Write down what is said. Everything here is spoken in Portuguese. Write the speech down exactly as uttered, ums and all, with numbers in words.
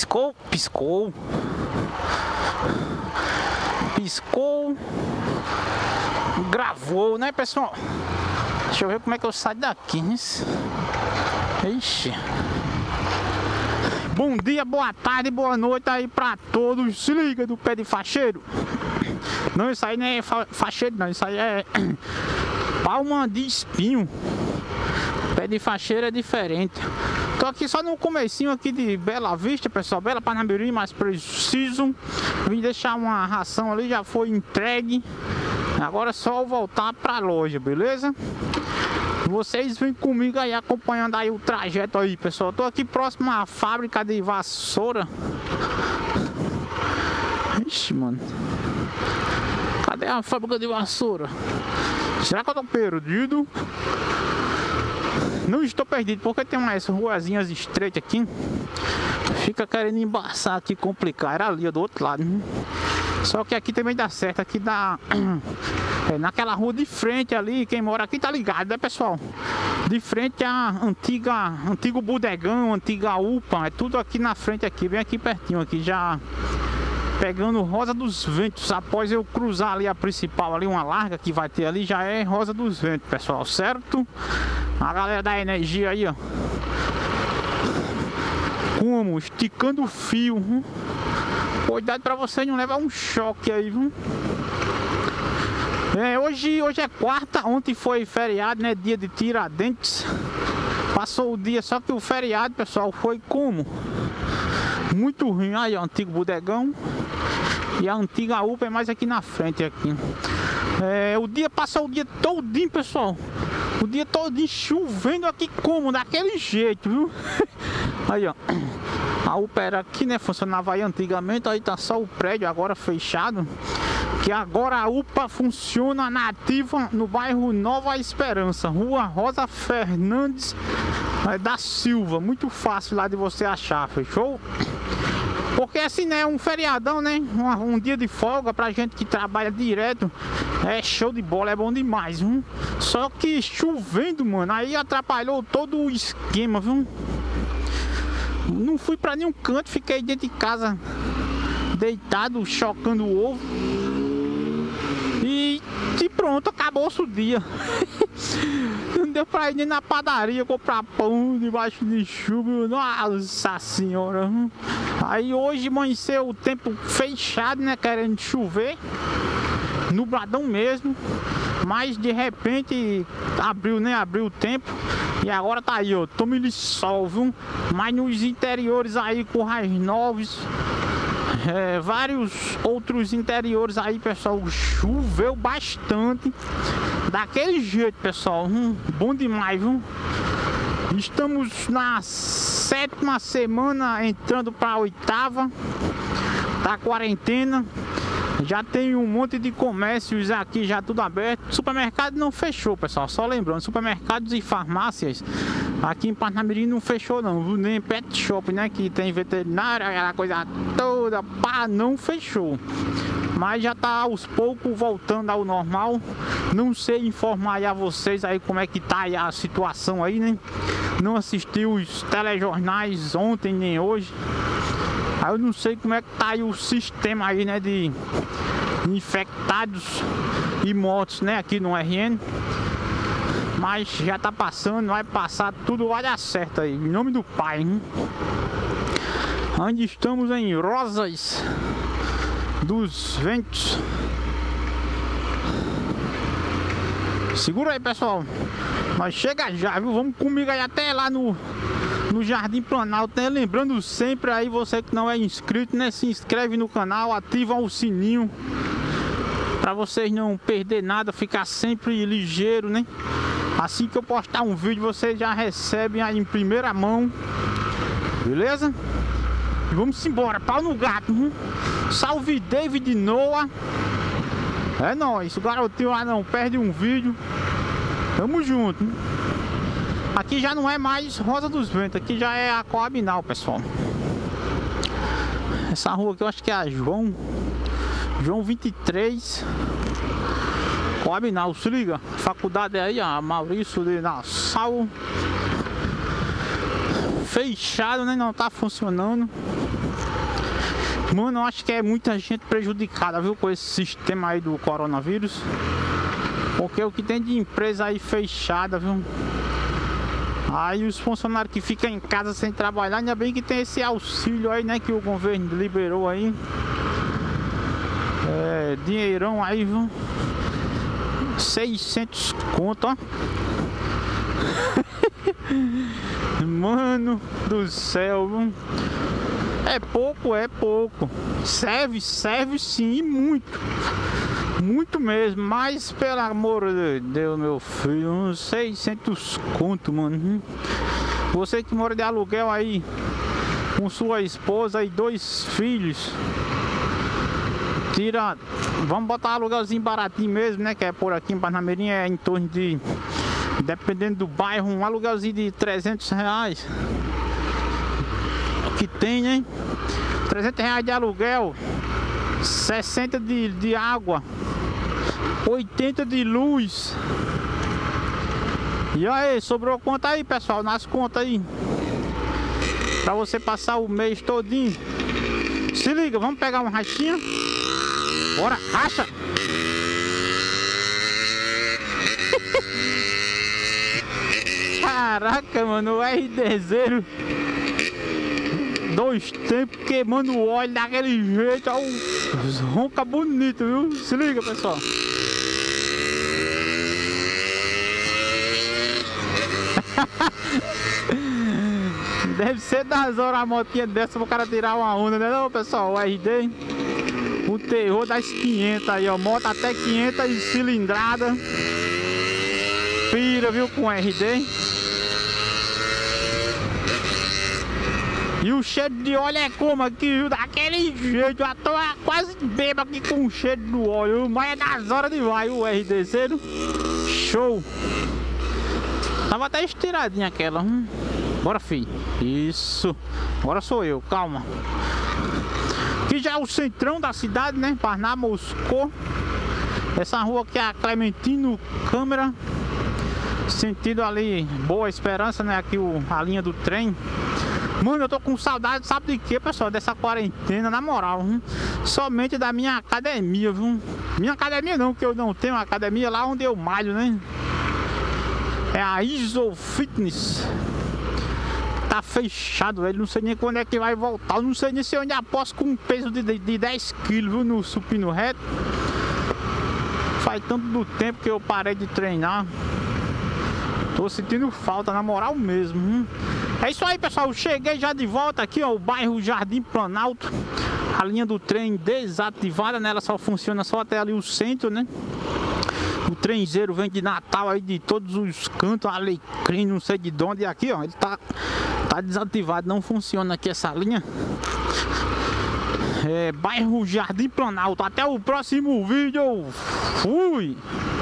Piscou, piscou. Piscou. Gravou, né, pessoal? Deixa eu ver como é que eu saio daqui, né? Ixi. Bom dia, boa tarde, boa noite aí pra todos. Se liga do pé de facheiro. Não, isso aí não é fa facheiro não, isso aí é palma de espinho. Pé de facheiro é diferente. Tô aqui só no comecinho aqui de Bela Vista, pessoal. Bela Parnamirim, mais preciso. Vim deixar uma ração ali, já foi entregue. Agora é só voltar pra loja, beleza? Vocês vêm comigo aí acompanhando aí o trajeto aí, pessoal. Tô aqui próximo à fábrica de vassoura. Ixi, mano. Cadê a fábrica de vassoura? Será que eu tô perdido? Não estou perdido, porque tem umas ruazinhas estreitas aqui. Fica querendo embaçar aqui, complicar. Era ali, do outro lado. Só que aqui também dá certo. Aqui dá... É, naquela rua de frente ali, quem mora aqui tá ligado, né, pessoal? De frente a antiga, antigo bodegão, antiga U P A. É tudo aqui na frente aqui, bem aqui pertinho aqui, já... Pegando Rosa dos Ventos. Após eu cruzar ali a principal, ali uma larga que vai ter ali, já é Rosa dos Ventos, pessoal, certo? A galera da energia aí, ó. Como? Esticando o fio. Hum? Cuidado pra você não levar um choque aí, viu? É, hoje, hoje é quarta, ontem foi feriado, né? Dia de Tiradentes. Passou o dia, só que o feriado, pessoal, foi como? Muito ruim. Aí, ó, antigo bodegão. E a antiga U P A é mais aqui na frente aqui. É, o dia passou o dia todinho, pessoal. O dia todinho chovendo aqui como? Daquele jeito, viu? Aí, ó. A U P A era aqui, né? Funcionava aí antigamente. Aí tá só o prédio agora fechado. Que agora a U P A funciona na ativa no bairro Nova Esperança. Rua Rosa Fernandes da Silva. Muito fácil lá de você achar, fechou? Porque assim, né, um feriadão, né, um, um dia de folga pra gente que trabalha direto, é show de bola, é bom demais, viu? Só que chovendo, mano, aí atrapalhou todo o esquema, viu? Não fui pra nenhum canto, fiquei dentro de casa, deitado, chocando o ovo. E, e pronto, acabou-se o dia. Não deu pra ir nem na padaria comprar pão debaixo de chuva. Nossa senhora. Aí hoje amanheceu o tempo fechado, né? Querendo chover. Nubladão mesmo. Mas de repente abriu, né? Abriu o tempo. E agora tá aí, ó. Tome-lhe sol, viu? Mas nos interiores aí, Currais Novos. É, vários outros interiores aí, pessoal, choveu bastante. Daquele jeito, pessoal, hum, bom demais, viu? Estamos na sétima semana, entrando para a oitava da quarentena. Já tem um monte de comércios aqui, já tudo aberto. Supermercado não fechou, pessoal, só lembrando, supermercados e farmácias aqui em Parnamirim não fechou não, viu? Nem pet shop, né, que tem veterinária, aquela coisa toda, pá, não fechou. Mas já tá aos poucos voltando ao normal. Não sei informar aí a vocês aí como é que tá aí a situação aí, né? Não assisti os telejornais ontem nem hoje. Aí eu não sei como é que tá aí o sistema aí, né, de infectados e mortos, né, aqui no R N. Mas já tá passando, vai passar, tudo vai dar certo aí, em nome do Pai, hein? Onde estamos em Rosas dos Ventos. Segura aí, pessoal. Nós chega já, viu? Vamos comigo aí até lá no, no Jardim Planalto, né? Lembrando sempre aí, você que não é inscrito, né? Se inscreve no canal, ativa o sininho para vocês não perder nada, ficar sempre ligeiro, né? Assim que eu postar um vídeo, vocês já recebem aí em primeira mão. Beleza? E vamos embora, pau no gato, hein? Salve David Noah. É nóis, o garotinho lá não perde um vídeo. Tamo junto, hein? Aqui já não é mais Rosa dos Ventos, aqui já é a Coabinal, pessoal. Essa rua aqui eu acho que é a João João vinte e três Coabinal, se liga. Faculdade aí, a Maurício de Nassau. Fechado, né? Não tá funcionando. Mano, eu acho que é muita gente prejudicada, viu, com esse sistema aí do coronavírus. Porque o que tem de empresa aí fechada, viu? Aí os funcionários que ficam em casa sem trabalhar, ainda bem que tem esse auxílio aí, né, que o governo liberou aí. É, dinheirão aí, viu? seiscentos conto, ó. Mano do céu, viu? É pouco, é pouco. Serve, serve sim, muito. Muito mesmo, mas pelo amor de Deus, meu filho, uns seiscentos conto, mano. Você que mora de aluguel aí, com sua esposa e dois filhos, tira, vamos botar um aluguelzinho baratinho mesmo, né? Que é por aqui em Parnamirim, é em torno de, dependendo do bairro, um aluguelzinho de trezentos reais. Que tem, hein? trezentos reais de aluguel, sessenta de, de água, oitenta de luz. E aí, sobrou quanto aí, pessoal? Nas contas aí, pra você passar o mês todinho. Se liga, vamos pegar um rachinha. Bora, racha! Caraca, mano, o R D zero dois tempos queimando o óleo daquele jeito, ó, ronca bonito, viu? Se liga, pessoal. Deve ser das horas a motinha dessa pro cara tirar uma onda, né não, pessoal? O R D, o terror das quinhentas aí, ó, moto até quinhentas cilindrada, pira, viu, com R D. E o cheiro de óleo é como aqui, viu? Daquele jeito, eu tô quase bêbado aqui com o cheiro do óleo, mas é das horas de vai o R D zero. Show! Tava até estiradinha aquela. Hum. Bora, filho. Isso. Agora sou eu, calma. Aqui já é o centrão da cidade, né? Parná, Moscou. Essa rua aqui é a Clementino Câmara. Sentido ali, Boa Esperança, né? Aqui o, a linha do trem. Mano, eu tô com saudade, sabe de quê, pessoal? Dessa quarentena, na moral, viu? Somente da minha academia, viu? Minha academia não, que eu não tenho uma academia lá onde eu malho, né? É a Iso Fitness. Tá fechado, velho. Não sei nem quando é que vai voltar. Eu não sei nem se eu ainda aposto com um peso de, de, de dez quilos, viu? No supino reto. Faz tanto do tempo que eu parei de treinar. Tô sentindo falta, na moral mesmo. Hum. É isso aí, pessoal. Eu cheguei já de volta aqui, ó. O bairro Jardim Planalto. A linha do trem desativada, né? Ela só funciona só até ali o centro, né? O trenzeiro vem de Natal aí de todos os cantos, Alecrim, não sei de onde. E aqui, ó, ele tá, tá desativado, não funciona aqui essa linha. É, bairro Jardim Planalto. Até o próximo vídeo. Fui!